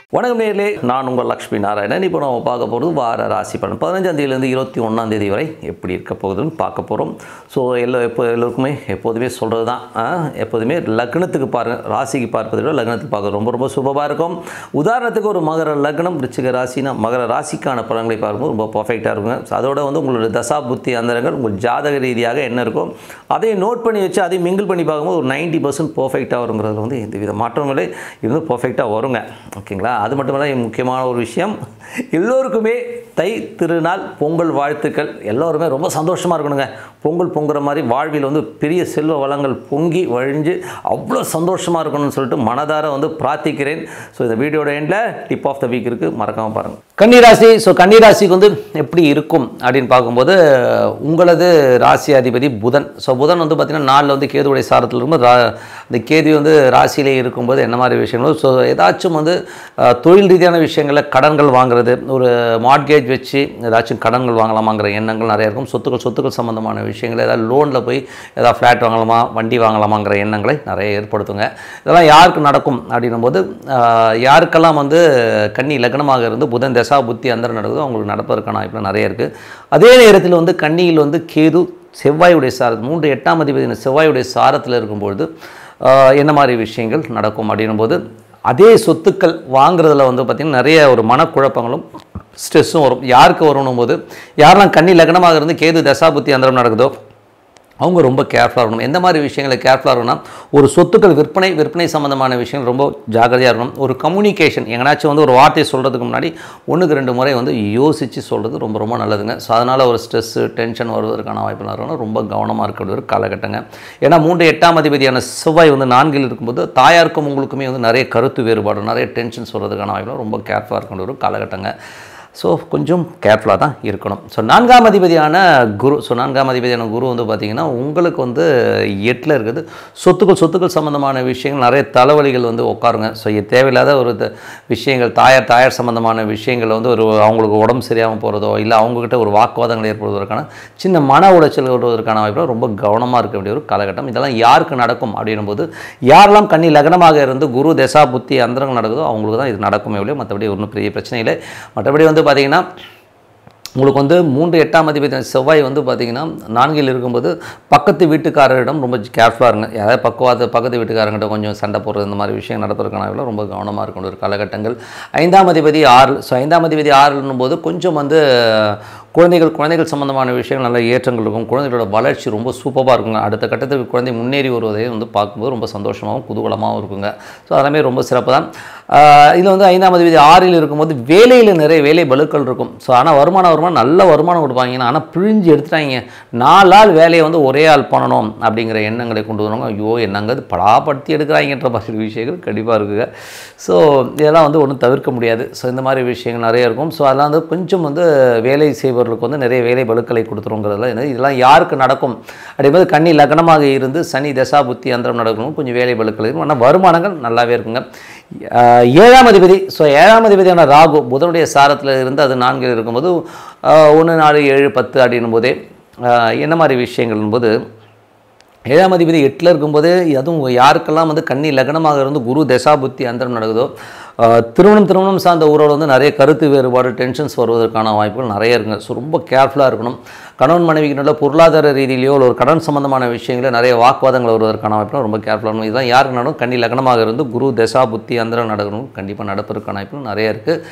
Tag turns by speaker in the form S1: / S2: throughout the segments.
S1: வணக்கம் நேயர்களே, நான் உங்கள் லக்ஷ்மி நாராயணன். இப்போ நம்ம பார்க்க போகிறது வார ராசி பலன் 15ஆம் தேதியிலேருந்து 21ஆம் தேதி வரை எப்படி இருக்க போகுதுன்னு பார்க்க போகிறோம். ஸோ எல்லோருக்குமே எப்போதுமே சொல்கிறது தான், எப்போதுமே லக்னத்துக்கு பாருங்கள், ராசிக்கு பார்ப்பதை விட லக்னத்துக்கு பார்க்க ரொம்ப ரொம்ப சுபமாக இருக்கும். உதாரணத்துக்கு ஒரு மகர லக்னம் ரிச்சிக ராசினா மகர ராசிக்கான பலன்களை பார்க்கும்போது ரொம்ப பர்ஃபெக்டாக இருக்குங்க. அதோட உங்களுடைய தசா புத்தி அந்தரங்கள் உங்கள் ஜாதக ரீதியாக என்ன இருக்கும் அதை நோட் பண்ணி வச்சு அதை மிங்கிள் பண்ணி பார்க்கும்போது ஒரு 90% பர்ஃபெக்டாக வருங்கிறது எந்தவித மாற்றங்களே இருந்து பர்ஃபெக்டாக வருங்க. ஓகேங்களா? அது மட்டும் இல்லை, முக்கியமான ஒரு விஷயம், எல்லோருக்குமே தை திருநாள் பொங்கல் வாழ்த்துக்கள். எல்லோருமே ரொம்ப சந்தோஷமாக இருக்கணுங்க. பொங்கல் பொங்குற மாதிரி வாழ்வில் பெரிய செல்வ வளங்கள் பொங்கி வழிஞ்சு அவ்வளோ சந்தோஷமாக இருக்கணும்னு சொல்லிட்டு மனதார பிரார்த்திக்கிறேன். ஸோ இந்த வீடியோட எண்டில் டிப் ஆஃப் த வீக் இருக்குது, மறக்காமல் பாருங்கள். கன்னிராசி. ஸோ கன்னிராசிக்கு எப்படி இருக்கும் அப்படின்னு பார்க்கும்போது, உங்களது ராசி அதிபதி புதன். ஸோ புதன் பார்த்திங்கன்னா நாளில் கேதுவுடைய சாரத்தில் இருக்கும்போது, இந்த கேது ராசியிலே இருக்கும்போது என்ன மாதிரி விஷயங்களும், ஸோ ஏதாச்சும் தொழில் ரீதியான விஷயங்களில் கடன்கள் வாங்குறது, ஒரு மார்ட்கேஜ் வச்சு ஏதாச்சும் கடன்கள் வாங்கலாமாங்கிற எண்ணங்கள் நிறைய இருக்கும். சொத்துக்கள் சம்மந்தமான விஷயங்கள், ஏதாவது லோனில் போய் ஏதாவது ஃப்ளாட் வாங்கலாமா, வண்டி வாங்கலாமாங்கிற எண்ணங்களை நிறைய ஏற்படுத்துங்க. இதெல்லாம் யாருக்கு நடக்கும் அப்படின்னும் போது, யாருக்கெல்லாம் கன்னி லக்னமாக இருந்து புதன் தசா புத்தி அந்தரம் நடக்குதோ அவங்களுக்கு நடப்பதற்கான வாய்ப்புகள் நிறைய இருக்குது. அதே நேரத்தில் கன்னியில் கேது செவ்வாயுடைய சாரத்தில் 3 8ஆம் அதிபதி செவ்வாயுடைய சாரத்தில் இருக்கும்பொழுது என்ன மாதிரி விஷயங்கள் நடக்கும் அப்படின்னும்போது, அதே சொத்துக்கள் வாங்குறதுல பார்த்திங்கன்னா நிறைய ஒரு மனக்குழப்பங்களும் ஸ்ட்ரெஸ்ஸும் வரும். யாருக்கு வரணும் போது, யாரெல்லாம் கன்னி லக்னமாக இருந்து கேது தசாபுத்தி அந்தரம் நடக்குதோ அவங்க ரொம்ப கேர்ஃபுல்லாக இருக்கணும். எந்த மாதிரி விஷயங்களை கேர்ஃபுல்லாக இருக்கணும்னா, ஒரு சொத்துக்கள் விற்பனை சம்மந்தமான விஷயங்கள் ரொம்ப ஜாக்கிரதையாக இருக்கணும். ஒரு கம்யூனிகேஷன் எங்கனாச்சும் ஒரு வார்த்தையை சொல்கிறதுக்கு முன்னாடி 1க்கு 2 முறை யோசித்து சொல்கிறது ரொம்ப ரொம்ப நல்லதுங்க. ஸோ அதனால் ஒரு ஸ்ட்ரெஸ்ஸு டென்ஷன் வருவதற்கான வாய்ப்புகள் இருக்கணும். ரொம்ப கவனமாக இருக்கிற ஒரு காலகட்டங்க. ஏன்னா 3 8ஆம் அதிபதியான செவ்வாய் 4ல் இருக்கும்போது தாயாருக்கும் உங்களுக்குமே நிறைய கருத்து வேறுபாடு, நிறைய டென்ஷன்ஸ் வருவதற்கான வாய்ப்புகள், ரொம்ப கேர்ஃபுல்லாக இருக்கிற ஒரு காலகட்டங்க. ஸோ கொஞ்சம் கேர்ஃபுல்லாக தான் இருக்கணும். ஸோ 4ஆம் அதிபதியான குரு. ஸோ 4ஆம் அதிபதியான குரு பார்த்திங்கன்னா உங்களுக்கு 8ல் இருக்குது. சொத்துக்கள் சம்மந்தமான விஷயங்கள் நிறைய தலைவலிகள் உட்காருங்க. ஸோ தேவையில்லாத ஒரு விஷயங்கள், தாயார் சம்மந்தமான விஷயங்கள் அவங்களுக்கு உடம்பு சரியாமல் போகிறதோ, இல்லை அவங்கக்கிட்ட ஒரு வாக்குவாதங்கள் ஏற்படுவதற்கான சின்ன மன உளைச்சல் வருவதற்கான வாய்ப்பு, ரொம்ப கவனமாக இருக்க வேண்டிய ஒரு காலகட்டம். இதெல்லாம் யாருக்கு நடக்கும் அப்படின்னும்போது, யாரெல்லாம் கன்னி லக்னமாக இருந்து குரு தசா புத்தி அந்தரங்கள் நடக்குதோ அவங்களுக்கு தான் இது நடக்குமே இல்லையோ, மற்றபடி ஒன்றும் பெரிய பிரச்சனை இல்லை. மற்றபடி பார்த்திங்கன்னா உங்களுக்கு 3 8ஆம் அதிபதி செவ்வாய் பார்த்திங்கன்னா 4ல் இருக்கும்போது பக்கத்து வீட்டுக்காரரிடம் ரொம்ப கேர்ஃபுல்லாக இருங்க. யாராவது பக்கத்து வீட்டுக்காரங்கிட்ட கொஞ்சம் சண்டை போடுறது, இந்த மாதிரி விஷயம் நடப்பதற்கான ரொம்ப கவனமாக இருக்கணும் ஒரு காலகட்டங்கள். 5ஆம் அதிபதி 6. ஸோ 5ஆம் அதிபதி 6ன்னும் போது கொஞ்சம் குழந்தைகள் சம்மந்தமான விஷயங்கள் நல்ல ஏற்றங்கள் இருக்கும். குழந்தைகளோட வளர்ச்சி ரொம்ப சூப்பராக இருக்குங்க. அடுத்த கட்டத்துக்கு குழந்தை முன்னேறி வருவதை பார்க்கும்போது ரொம்ப சந்தோஷமாகவும் குதூகலமாகவும் இருக்குங்க. ஸோ அதெல்லாமே ரொம்ப சிறப்பு தான். இதில் 5ஆம் அதிபதி 6ல் இருக்கும்போது வேலையில் நிறைய வேலை பலுக்கள் இருக்கும். ஸோ ஆனால் வருமானம் நல்ல வருமானம் கொடுப்பாங்க. ஆனால் பிழிஞ்சு எடுத்துட்டாங்க. 4 ஆள் வேலையை ஒரே ஆள் பண்ணணும் அப்படிங்கிற எண்ணங்களை கொண்டு வருவாங்க. ஐயோ என்னங்க அது படாப்படுத்தி எடுக்கிறாங்கன்ற மாதிரி விஷயங்கள் கண்டிப்பாக இருக்குங்க. ஸோ இதெல்லாம் ஒன்றும் தவிர்க்க முடியாது. ஸோ இந்த மாதிரி விஷயங்கள் நிறைய இருக்கும். ஸோ அதெல்லாம் கொஞ்சம் வேலை செய்பவர்களுக்கு நிறைய வேலை பலுக்களை கொடுத்துருங்கிறதுல இதெல்லாம் யாருக்கு நடக்கும் அப்படிங்கும்போது, கன்னி லக்னமாக இருந்து சனி தசா புத்தி அந்தரம் நடக்கணும், கொஞ்சம் வேலை பலுக்கள் இருக்கும். ஆனால் வருமானங்கள் நல்லாவே இருக்குங்க. 7ஆம் அதிபதி. ஸோ 7ஆம் அதிபதியான ராகு புதனுடைய சாரத்தில் இருந்து அது 4ல் இருக்கும்போது 1 4 7 10 அப்படின்னும் போதே என்ன மாதிரி விஷயங்கள் போது, 7ஆம் அதிபதி 8ல் இருக்கும்போது, அதுவும் யாருக்கெல்லாம் கன்னி லக்னமாக இருந்து குரு தசா புத்தி அந்தரம் நடக்குதோ, திருமணம் சார்ந்த ஊரோடு நிறைய கருத்து வேறுபாடு டென்ஷன்ஸ் வருவதற்கான வாய்ப்புகள் நிறைய இருக்குங்க. ஸோ ரொம்ப கேர்ஃபுல்லாக இருக்கணும். கணவன் மனைவிக்கு நல்ல பொருளாதார ரீதியிலையோ ஒரு கடன் சம்பந்தமான விஷயங்களில் நிறைய வாக்குவாதங்கள் வருவதற்கான வாய்ப்புகள் ரொம்ப கேர்ஃபுல்லாக இருக்கணும். இதெல்லாம் யாருக்கு நடக்கும், கன்னி லக்னமாக இருந்து குரு தசா புத்தி அந்தரம் நடக்கணும், கண்டிப்பாக நடப்பதற்கான வாய்ப்புகள் நிறைய இருக்குது.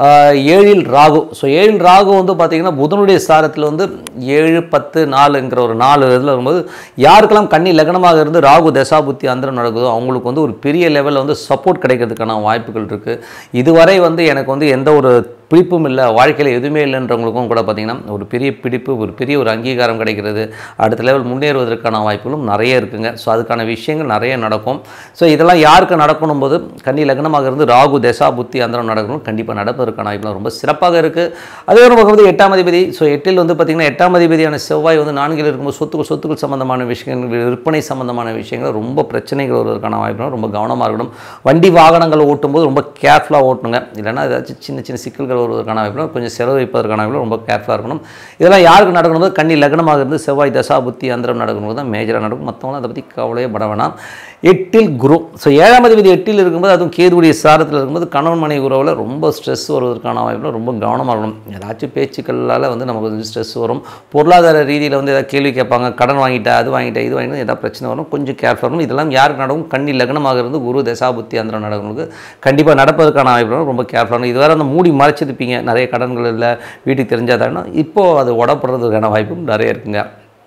S1: 7ல் ராகு. ஸோ 7ல் ராகு பார்த்திங்கன்னா புதனுடைய சாரத்தில் 7 10 4ங்கிற ஒரு 4 இதில் வரும்போது, யாருக்கெல்லாம் கன்னி லக்னமாக இருந்து ராகு தசா புத்தி அந்தரம் நடக்குதோ அவங்களுக்கு ஒரு பெரிய லெவலில் சப்போர்ட் கிடைக்கிறதுக்கான வாய்ப்புகள் இருக்குது. இதுவரை எனக்கு எந்த ஒரு பிடிப்பும் இல்லை, வாழ்க்கையில் எதுவுமே இல்லைன்றவங்களுக்கும் கூட பார்த்திங்கன்னா ஒரு பெரிய பிடிப்பு, ஒரு பெரிய ஒரு அங்கீகாரம் கிடைக்கிறது, அடுத்த லெவல் முன்னேறுவதற்கான வாய்ப்புகளும் நிறைய இருக்குங்க. ஸோ அதுக்கான விஷயங்கள் நிறைய நடக்கும். ஸோ இதெல்லாம் யாருக்கு நடக்கணும் போது, கன்னி லக்னமாக இருந்து ராகு தசா புத்தி அந்தரம் நடக்கணும், கண்டிப்பாக நடப்பதற்கான வாய்ப்புலாம் ரொம்ப சிறப்பாக இருக்குது. அதே ஒரு பக்கம் 8ஆம் அதிபதி. ஸோ 8ல் பார்த்திங்கன்னா 8ஆம் அதிபதியான செவ்வாய் 4ல் இருக்கும்போது சொத்துக்கள் சம்மந்தமான விஷயங்கள், விற்பனை சம்மந்தமான விஷயங்கள் ரொம்ப பிரச்சனைகள் வருவதற்கான வாய்ப்புலாம் ரொம்ப கவனமாக இருக்கணும். வண்டி வாகனங்கள் ஓட்டும்போது ரொம்ப கேர்ஃபுல்லாக ஓட்டணுங்க. இல்லைன்னா ஏதாச்சும் சின்ன சிக்கல்கள் மாற்றங்கள் வருவதற்கான வாய்ப்புகள், கொஞ்சம் செலவு வைப்பதற்கான வாய்ப்புகள், ரொம்ப கேர்ஃபுல்லாக இருக்கணும். இதெல்லாம் யாருக்கு நடக்கணும்போது கன்னி லக்னமாக இருந்து செவ்வாய் தசா புத்தி அந்தரம் நடக்கும்போது தான் மேஜராக நடக்கும். மற்றவங்களும் அதை பற்றி கவலையே பட வேணாம். 8ல் குரு. ஸோ 7ஆம் அதிபதி 8ல் இருக்கும்போது, அதுவும் கேதுவுடைய சாரத்தில் இருக்கும்போது கணவன் மனைவி உறவில் ரொம்ப ஸ்ட்ரெஸ் வருவதற்கான வாய்ப்புகள், ரொம்ப கவனமாக இருக்கணும். ஏதாச்சும் பேச்சுக்களால் வந்து நமக்கு கொஞ்சம் ஸ்ட்ரெஸ் வரும். பொருளாதார ரீதியில் வந்து ஏதாவது கேள்வி கேட்பாங்க, கடன் வாங்கிட்டா அது வாங்கிட்டா இது வாங்கிட்டு ஏதாவது பிரச்சனை வரும், கொஞ்சம் கேர்ஃபுல்லாக இருக்கணும். இதெல்லாம் யாருக்கு நடக்கும்? கன்னி லக்னமாக இருந்து குரு தசாபுத்தி அந்தரம் நடக்கிறவங்களுக்கு கண்டிப்பாக நடப்பதற்கான வாய்ப்புகள், ரொம்ப கேர்ஃபுல்லாக இருக்கணும். இதுவரை அந்த மூடி மறைச்சிருப்பீங்க, நிறைய கடன்கள் இல்லை, வீட்டுக்கு தெரிஞ்சாதாங்கன்னா இப்போது அது உடப்படுறதுக்கான வாய்ப்பும் நிறைய இருக்குங்க.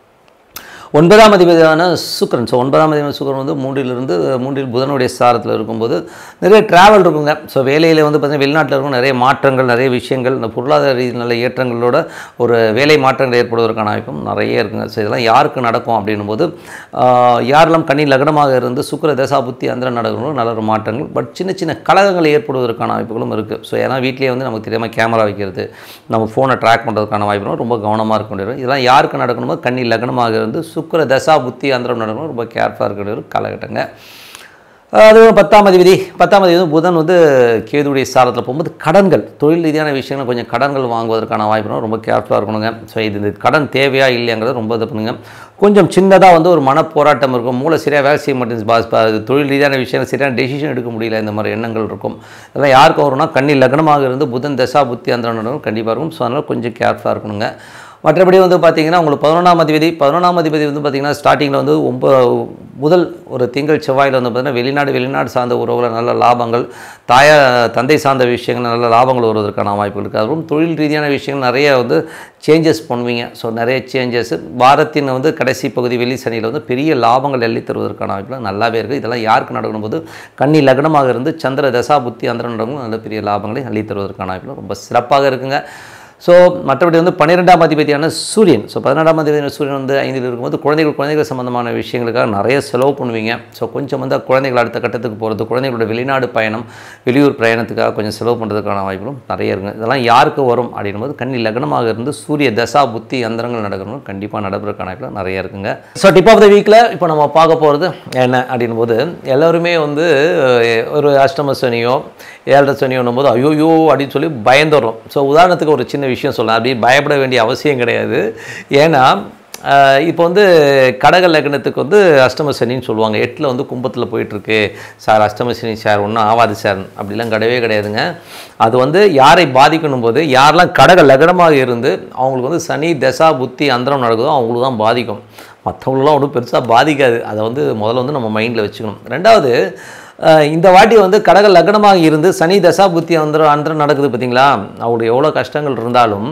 S1: 9ஆம் அதிபதியான சுக்கிரன். ஸோ 9ஆம் அதிபதி சுக்கிரன் வந்து 3ல் புதனுடைய சாரத்தில் இருக்கும்போது நிறைய ட்ராவல் இருக்குங்க. ஸோ வேலையில் வந்து பார்த்திங்கன்னா வெளிநாட்டில் இருக்கும் நிறைய மாற்றங்கள், நிறைய விஷயங்கள், இந்த பொருளாதார ரீதியில் நல்ல ஏற்றங்களோட ஒரு வேலை மாற்றங்கள் ஏற்படுவதற்கான வாய்ப்பும் நிறைய இருக்குங்க. ஸோ இதெல்லாம் யாருக்கு நடக்கும் அப்படின்னும் போது, யாரெல்லாம் கன்னி லக்னமாக இருந்து சுக்கிர தசாபுத்தி அந்தரம் நடக்கணும் நல்ல ஒரு மாற்றங்கள், பட் சின்ன சின்ன கலகங்கள் ஏற்படுவதற்கான வாய்ப்புகளும் இருக்குது. ஸோ ஏன்னா வீட்டிலேயே வந்து நமக்கு தெரியாமல் கேமரா வைக்கிறது, நம்ம ஃபோனை ட்ராக் பண்ணுறதுக்கான வாய்ப்புகளும் ரொம்ப கவனமாக இருக்க முடியும். இதெல்லாம் யாருக்கு நடக்கணுமோ கன்னி லக்னமாக இருந்து சுக்கிர தசா புத்தி அந்தரம் நடக்கணும், ரொம்ப கேர்ஃபுல்லாக இருக்கிற ஒரு காலகட்டங்க. அதுவும் 10ஆம் அதிபதி வந்து புதன் வந்து கேதுவுடைய சாரத்தில் போகும்போது கடன்கள், தொழில் ரீதியான விஷயங்கள், கொஞ்சம் கடன்கள் வாங்குவதற்கான வாய்ப்புனா ரொம்ப கேர்ஃபுல்லாக இருக்கணுங்க. ஸோ இந்த கடன் தேவையா இல்லையாங்கிறத ரொம்ப இது பண்ணுங்க. கொஞ்சம் சின்னதாக வந்து ஒரு மனப்போராட்டம் இருக்கும், மூளை சரியாக வேலை செய்ய மாட்டேங்குது, தொழில் ரீதியான விஷயங்கள் சரியான டெசிஷன் எடுக்க முடியல, இந்த மாதிரி எண்ணங்கள் இருக்கும். அதெல்லாம் யாருக்கு வரும்னா கன்னி லக்னமாக இருந்து புதன் தசா புத்தி அந்தரம் நடக்கும் கண்டிப்பாக இருக்கும். ஸோ அதனால் கொஞ்சம் கேர்ஃபுல்லாக இருக்கணுங்க. மற்றபடி வந்து பார்த்திங்கன்னா உங்களுக்கு 11ஆம் அதிபதி வந்து பார்த்திங்கன்னா ஸ்டார்டிங்கில் வந்து முதல் ஒரு திங்கள் செவ்வாயில் வந்து பார்த்திங்கன்னா வெளிநாடு சார்ந்த உறவுகளில் நல்ல லாபங்கள், தந்தை சார்ந்த விஷயங்கள் நல்ல லாபங்கள் வருவதற்கான வாய்ப்புகள் இருக்குது. அதுவும் தொழில் ரீதியான விஷயங்கள் நிறைய வந்து சேஞ்சஸ் பண்ணுவீங்க. ஸோ நிறைய சேஞ்சஸ் வாரத்தின் வந்து கடைசி பகுதி வெள்ளி சனியில் வந்து பெரிய லாபங்கள் எள்ளி தருவதற்கான வாய்ப்புகள் நல்லாவே இருக்குது. இதெல்லாம் யாருக்கு நடக்கணும் போது கன்னி லக்னமாக இருந்து சந்திர தசா புத்தி அந்தரம் நடக்கும் நல்ல பெரிய லாபங்களை அள்ளி தருவதற்கான வாய்ப்புகள் ரொம்ப சிறப்பாக இருக்குங்க. ஸோ மற்றபடி வந்து 12ஆம் அதிபதியான சூரியன். ஸோ 12ஆம் அதிபதியான சூரியன் வந்து 5ல் இருக்கும்போது குழந்தைகள் சம்மந்தமான விஷயங்களுக்காக நிறைய செலவு பண்ணுவீங்க. ஸோ கொஞ்சம் வந்து குழந்தைகள் அடுத்த கட்டத்துக்கு போகிறது, குழந்தைகளோட வெளிநாடு பயணம், வெளியூர் பிரயாணத்துக்காக கொஞ்சம் செலவு பண்ணுறதுக்கான வாய்ப்புகளும் நிறைய இருக்குது. இதெல்லாம் யாருக்கு வரும் அப்படின்போது கன்னி லக்னமாக இருந்து சூரிய தசா புத்தி அந்தரங்கள் நடக்கணும் கண்டிப்பாக நடப்பதற்கான வாய்ப்புகள் நிறைய இருக்குங்க. ஸோ டிப் ஆஃப் த வீக்கில் இப்போ நம்ம பார்க்க போகிறது என்ன அப்படின் போது, எல்லோருமே வந்து ஒரு அஷ்டம சனியோ 7 சனியோன்னும் போது ஐயோயோ அப்படின்னு சொல்லி பயந்துடுறோம். ஸோ உதாரணத்துக்கு ஒரு சின்ன விஷயம் சொல்லலாம், அப்படி பயப்பட வேண்டிய அவசியம் கிடையாது. ஏன்னா இப்போ வந்து கடக லக்னத்துக்கு வந்து அஷ்டம சனின்னு சொல்லுவாங்க. 8ல் வந்து கும்பத்தில் போயிட்டுருக்கு சார், அஷ்டம சனி சார் ஒன்றும் ஆகாது சார் அப்படிலாம் கிடையவே கிடையாதுங்க. அது வந்து யாரை பாதிக்கணும் போது, யாரெல்லாம் கடக லக்னமாக இருந்து அவங்களுக்கு வந்து சனி தசா புத்தி அந்தரம் நடக்குதோ அவங்களுக்கு தான் பாதிக்கும். மற்றவங்களுக்குலாம் ஒன்றும் பெருசாக பாதிக்காது. அதை வந்து முதல்ல வந்து நம்ம மைண்டில் வச்சுக்கணும். ரெண்டாவது, இந்த வாட்டி வந்து கடக லக்னமாக இருந்து சனி தசா புத்தி அந்தரம் நடக்குது பார்த்தீங்களா, அவங்களுக்கு எவ்வளோ கஷ்டங்கள் இருந்தாலும்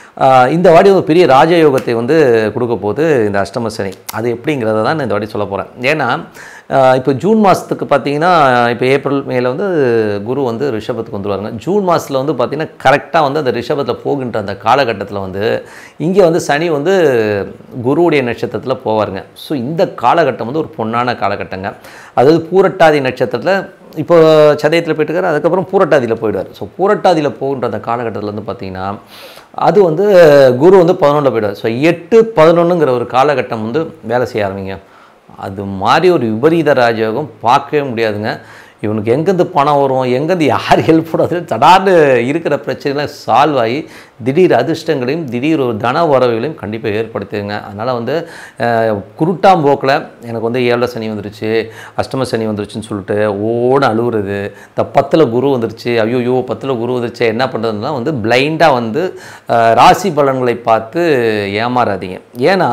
S1: இந்த வாட்டி ஒரு பெரிய ராஜயோகத்தை வந்து கொடுக்க போகுது இந்த அஷ்டம சனி. அது எப்படிங்கிறத தான் இந்த வாட்டி சொல்ல போகிறேன். ஏன்னா இப்போ ஜூன் மாதத்துக்கு பார்த்தீங்கன்னா, இப்போ ஏப்ரல் மேல வந்து குரு வந்து ரிஷபத்துக்கு வந்துடுவாருங்க. ஜூன் மாதத்தில் வந்து பார்த்திங்கன்னா கரெக்டாக வந்து அந்த ரிஷபத்தில் போகின்ற அந்த காலகட்டத்தில் வந்து இங்கே வந்து சனி வந்து குருவுடைய நட்சத்திரத்தில் போவாருங்க. ஸோ இந்த காலகட்டம் வந்து ஒரு பொன்னான காலகட்டங்க. அதாவது பூரட்டாதி நட்சத்திரத்தில் இப்போ சதயத்தில் போயிட்டுருக்காரு, அதுக்கப்புறம் பூரட்டாதியில் போயிடுவார். ஸோ பூரட்டாதியில் போகின்ற அந்த காலகட்டத்தில் வந்து பார்த்திங்கன்னா அது வந்து குரு வந்து 11ல் போயிடுவார். ஸோ 8-11ங்கிற ஒரு காலகட்டம் வந்து வேலை செய்ய ஆரம்பிங்க. அது மாதிரி ஒரு விபரீத ராஜயோகம் பார்க்கவே முடியாதுங்க. இவனுக்கு எங்கேருந்து பணம் வரும், எங்கேருந்து யார் ஹெல்ப் பண்ணாது, தடார்னு இருக்கிற பிரச்சனைலாம் சால்வ் ஆகி திடீர் அதிர்ஷ்டங்களையும் திடீர் ஒரு தன வரவுகளையும் கண்டிப்பாக ஏற்படுத்துங்க. அதனால் வந்து குருட்டாம் போக்கில் எனக்கு வந்து 7 சனி வந்துருச்சு, அஷ்டம சனி வந்துருச்சுன்னு சொல்லிட்டு ஓட அழுகுறது, இந்த 10ல் குரு வந்துருச்சு, ஐயோயோ 10ல் குரு வந்துருச்சு என்ன பண்ணுறதுனா வந்து பிளைண்டாக வந்து ராசி பலன்களை பார்த்து ஏமாறாதீங்க. ஏன்னா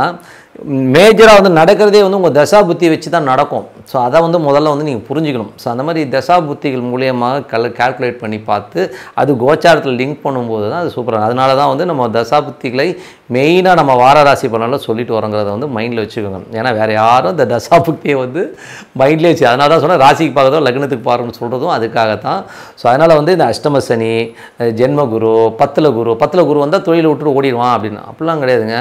S1: மேஜராக வந்து நடக்கிறதே வந்து உங்கள் தசா புத்தி வச்சு தான் நடக்கும். ஸோ அதை வந்து முதல்ல வந்து நீங்கள் புரிஞ்சுக்கணும். ஸோ அந்த மாதிரி தசா புத்திகள் மூலியமாக கால்குலேட் பண்ணி பார்த்து அது கோச்சாரத்தில் லிங்க் பண்ணும்போது தான் அது சூப்பராக. அதனால தான் வந்து நம்ம தசா புத்திகளை மெயினாக நம்ம வாரராசி பலனில் சொல்லிட்டு வரோங்கிறத வந்து மைண்டில் வச்சுக்கோங்க. ஏன்னா வேறு யாரும் இந்த தசா புத்தியை வந்து மைண்ட்லேயே வச்சு, அதனால தான் சொன்னால் ராசிக்கு பார்க்குறதோ லக்னத்துக்கு பார்க்கணும்னு சொல்கிறதும் அதுக்காகத்தான். ஸோ அதனால் வந்து இந்த அஷ்டம சனி, ஜென்மகுரு, 10ல் குரு வந்தால் தொழிலை விட்டுட்டு ஓடிடுவான் அப்படின்னு அப்படிலாம் கிடையாதுங்க.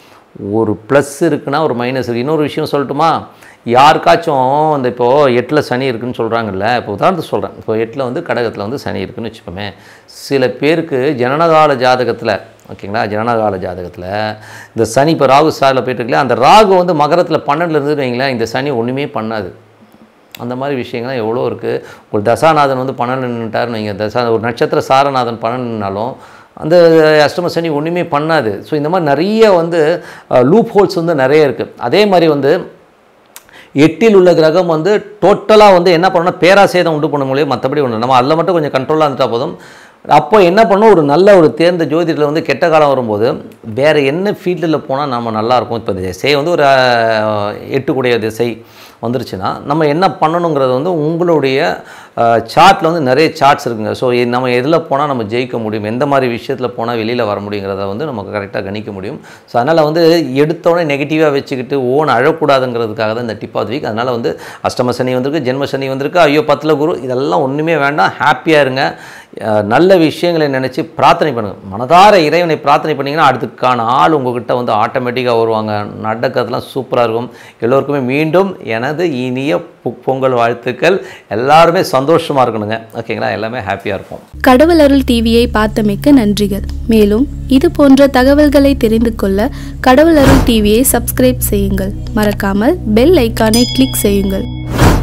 S1: ஒரு ப்ளஸ் இருக்குன்னா ஒரு மைனஸ் இருக்குது. இன்னொரு விஷயம் சொல்லட்டுமா, யாருக்காச்சும் இந்த இப்போது 8ல் சனி இருக்குதுன்னு சொல்கிறாங்கல்ல, இப்போ உதாரணத்துக்கு சொல்கிறேன், இப்போ 8ல் வந்து கடகத்தில் வந்து சனி இருக்குதுன்னு வச்சுப்போமே, சில பேருக்கு ஜனனகால ஜாதகத்தில் ஓகேங்களா, ஜனனகால ஜாதகத்தில் இந்த சனி இப்போ ராகு சாரில் போயிட்டுருக்கல, அந்த ராகு வந்து மகரத்தில் 12ல் இருந்துட்டு வைங்களேன், இந்த சனி ஒன்றுமே பண்ணாது. அந்த மாதிரி விஷயங்கள்லாம் எவ்வளோ இருக்குது. ஒரு தசாநாதன் வந்து 12 நின்றுட்டாருன்னு நீங்கள் ஒரு நட்சத்திர சாரநாதன் 12 நின்னாலும் அந்த அஷ்டம சனி ஒன்றுமே பண்ணாது. ஸோ இந்த மாதிரி நிறைய வந்து லூப் ஹோல்ஸ் வந்து நிறைய இருக்குது. அதே மாதிரி வந்து 8ல் உள்ள கிரகம் வந்து டோட்டலாக வந்து என்ன பண்ணணும்னா பேராசேதம் உண்டு பண்ண முடியும், மற்றபடி ஒன்று நம்ம அதில் மட்டும் கொஞ்சம் கண்ட்ரோலாக இருந்துட்டால் போதும். அப்போ என்ன பண்ணணும், ஒரு நல்ல ஒரு தேர்ந்த ஜோதிடத்தில் வந்து கெட்ட காலம் வரும்போது வேறு என்ன ஃபீல்டில் போனால் நம்ம நல்லாயிருக்கும். இப்போ திசை வந்து ஒரு 8 கூடிய திசை வந்துருச்சுன்னா நம்ம என்ன பண்ணணுங்கிறது வந்து உங்களுடைய சார்ட்டில் வந்து நிறைய சார்ட்ஸ் இருக்குங்க. ஸோ நம்ம எதில் போனால் நம்ம ஜெயிக்க முடியும், எந்த மாதிரி விஷயத்தில் போனால் வெளியில் வர முடியுங்கிறத வந்து நமக்கு கரெக்டாக கணிக்க முடியும். ஸோ அதனால் வந்து எடுத்தோடனே நெகட்டிவாக வச்சுக்கிட்டு அழக்கூடாதுங்கிறதுக்காக தான் இந்த டிப் ஆஃப் தி வீக். அதனால் வந்து அஷ்டம சனி வந்திருக்கு, ஜென்ம சனி வந்திருக்கு, ஐயோ 10ல் குரு, இதெல்லாம் ஒன்றுமே வேண்டாம். ஹாப்பியாக இருங்க. நல்ல விஷயங்களை நினச்சி பிரார்த்தனை பண்ணுங்கள். மனதார இறைவனை பிரார்த்தனை பண்ணிங்கன்னா அதுக்கான ஆள் உங்கள்கிட்ட வந்து ஆட்டோமேட்டிக்காக வருவாங்க. நடக்கிறதுலாம் சூப்பராக இருக்கும். எல்லோருக்குமே மீண்டும் எனது இனிய பொங்கல் வாழ்த்துக்கள். எல்லாருமே சந்தோஷமாக இருக்கணுங்க. ஓகேங்களா, எல்லாமே ஹாப்பியாக இருக்கும்.
S2: கடவுள் அருள் டிவியை பார்த்தமைக்கு நன்றிகள். மேலும் இது போன்ற தகவல்களை தெரிந்து கொள்ள கடவுள் அருள் டிவியை சப்ஸ்கிரைப் செய்யுங்கள். மறக்காமல் பெல் ஐக்கானை கிளிக் செய்யுங்கள்.